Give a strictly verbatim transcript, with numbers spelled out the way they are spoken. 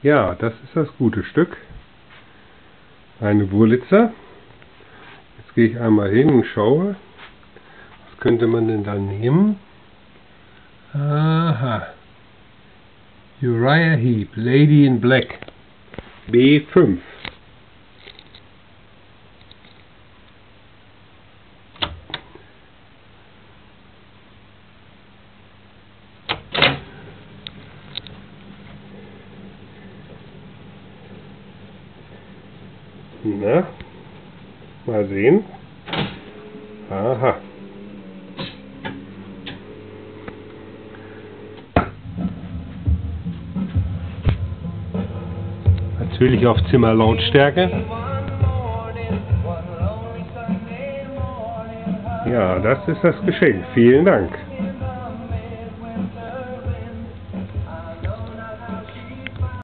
Ja, das ist das gute Stück. Eine Wurlitzer. Jetzt gehe ich einmal hin und schaue. Was könnte man denn da nehmen? Aha. Uriah Heep, Lady in Black. B fünf. Na, mal sehen. Aha. Natürlich auf Zimmerlautstärke. Ja, das ist das Geschenk. Vielen Dank.